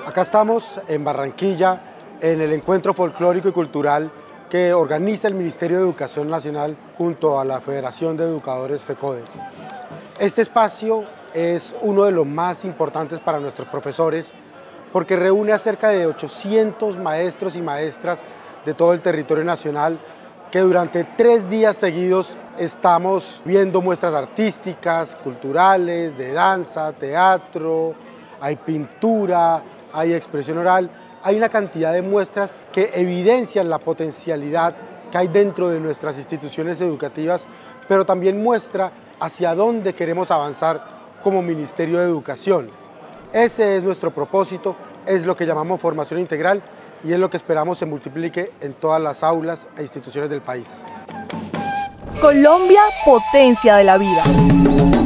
Acá estamos en Barranquilla, en el encuentro folclórico y cultural que organiza el Ministerio de Educación Nacional junto a la Federación de Educadores FECODE. Este espacio es uno de los más importantes para nuestros profesores porque reúne a cerca de 800 maestros y maestras de todo el territorio nacional que durante 3 días seguidos estamos viendo muestras artísticas, culturales, de danza, teatro, hay pintura, hay expresión oral, hay una cantidad de muestras que evidencian la potencialidad que hay dentro de nuestras instituciones educativas, pero también muestra hacia dónde queremos avanzar como Ministerio de Educación. Ese es nuestro propósito, es lo que llamamos formación integral y es lo que esperamos se multiplique en todas las aulas e instituciones del país. Colombia, potencia de la vida.